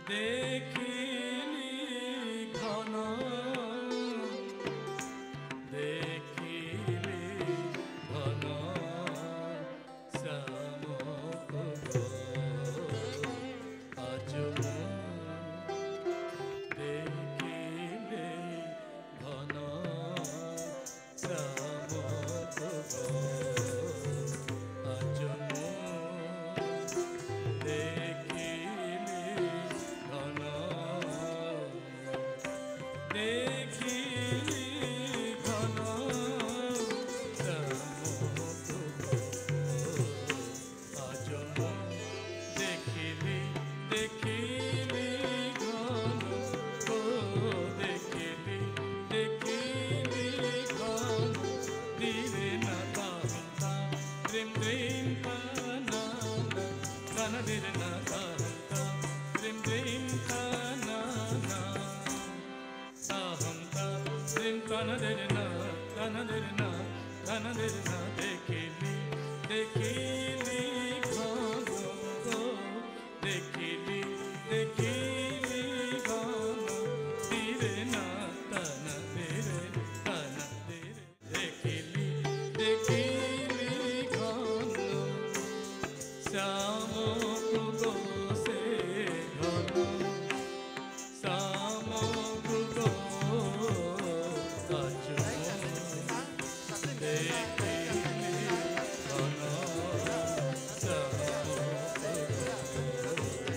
দেখিলি ঘন দেখিলি ঘন শ্যামক আজ দেখিলে ঘন শ্যামক আজ দেখিলি ঘন দেখিলি ঘন আজ দেখিলি দেখিলি ঘন দেখিলি দেখিলি ঘন দিলে না কান্তা প্রেম প্রেম কানা কানা দিলে না কান্তা প্রেম প্রেম কানা সাহন্তা প্রেম কানা দিলে না দেখিলি দেখিলি ঘন দেখিলি দেখিলি ঘন দিলে না কানা দিলে দেখিলি দেখিলি ঘন শ্যামক গোসে ঘন শ্যামক গো আজ দেখিলি ঘন শ্যামক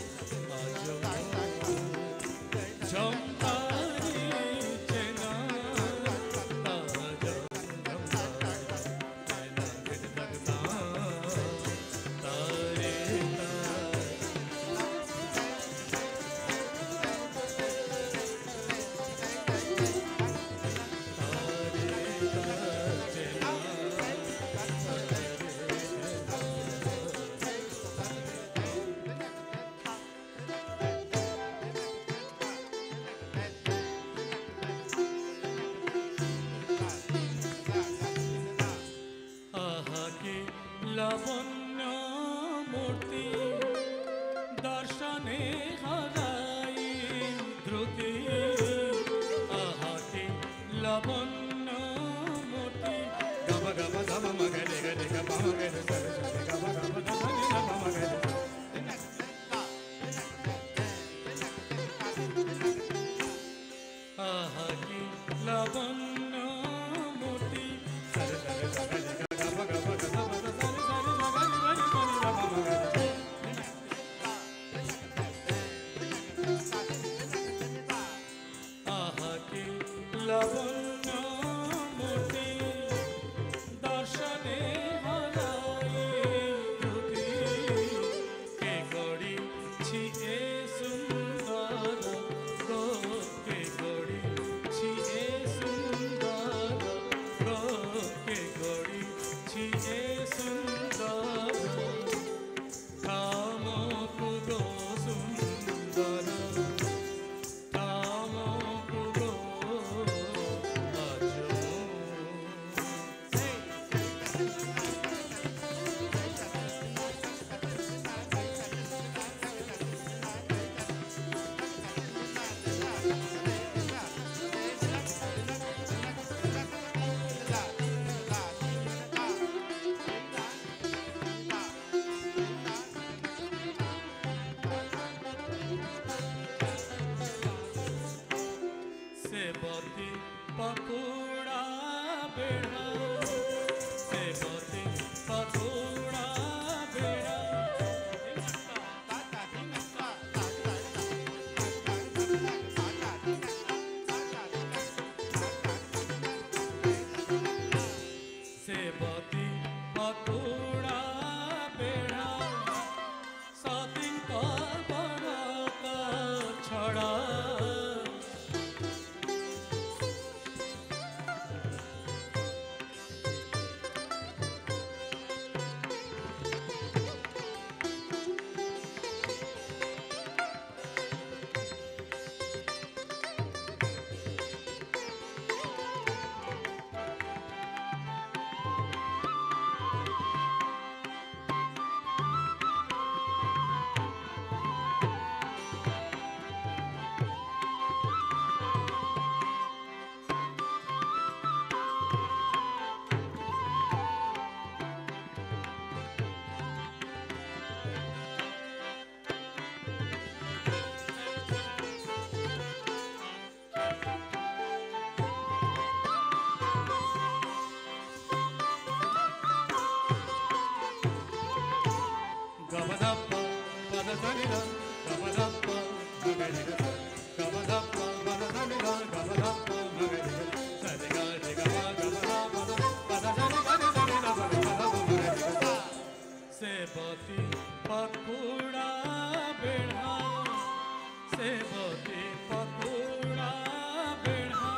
सेवती पकुड़ा बेढ़ा सेवती पकुड़ा बेढ़ा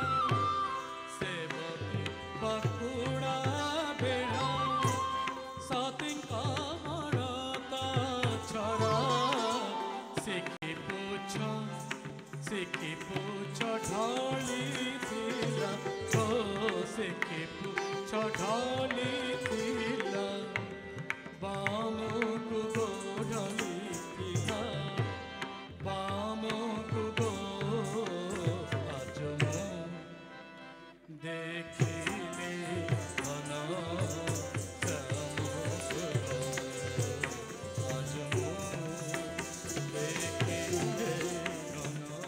सेवती पकुड़ा बेढ़ा सातिं कामरता छरा सिकी पूछ ढाली दिला ओ सिकी पूछ ढाली दिला बामों को ढाली दिला बामों को आज देखिले घना आज देखिले घना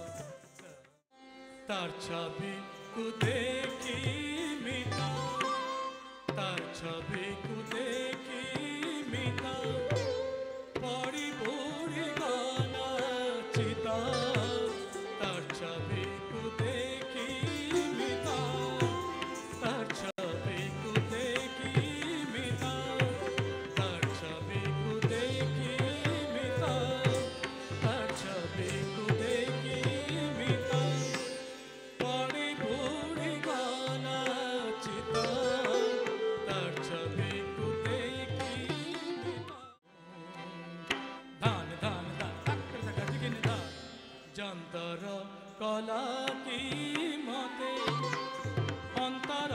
तार छवि को देखी मिटा तार छवि को देखी मिटा पड़ी बुरी गाना चिता तार छवि को देखी मिटा तार छवि को देखी मिटा तार छवि को देखी मिटा तार छवि को देखी मिटा पड़ी बुरी गाना चिता तार छवि को देखी मिटा धान धान धान जंतर कला की मते अंतर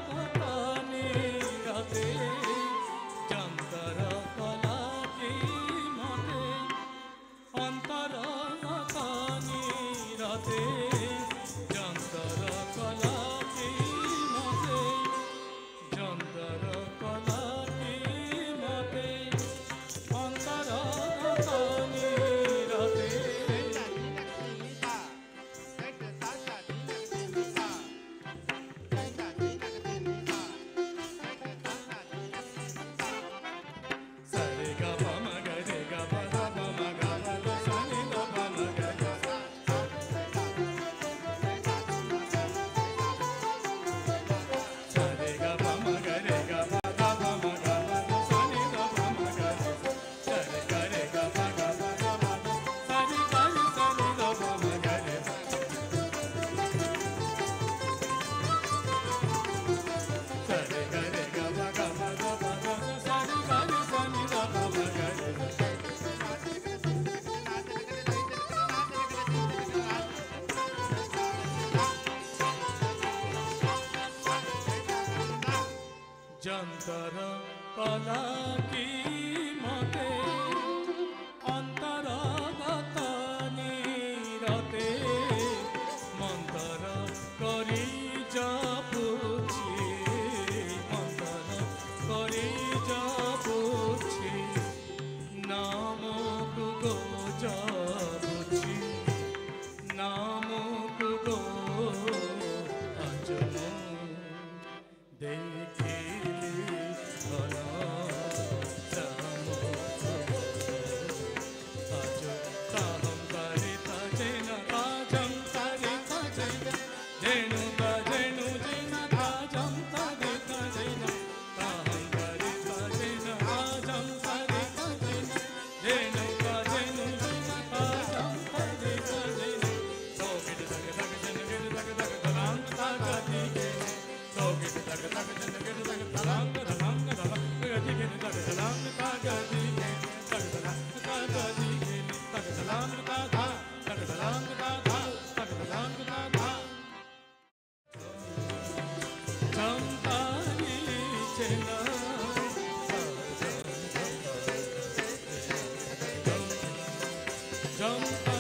राते जंतर कला की मते अंतर राते जंतर कला की मते जंतर कला की मते अंतर राते जंतर कला की मते अंतरगत निरते मंतर करी जापुछि मंतर करी जापुछि नामक गो जापुछि नामक गो अजम देखिले घना आज ताहम करे तजेन ताजम करे तजेन जेनु तजेनु जेन ताजम करे तजेन ताहम करे तजेन ताजम करे तजेन जेनु तजेनु जेन ताजम करे तजेन तो गिट तक तक जन गिट तक तक तलांग तागति के तो गिट तक तक जन गिट तक तलांग तलांग तलांग गति के तक तलांग तागति के तक तलांग तागति के तक तलांग तागा तक तलांग तागा तक तलांग तागा चंपानी चेना चंपा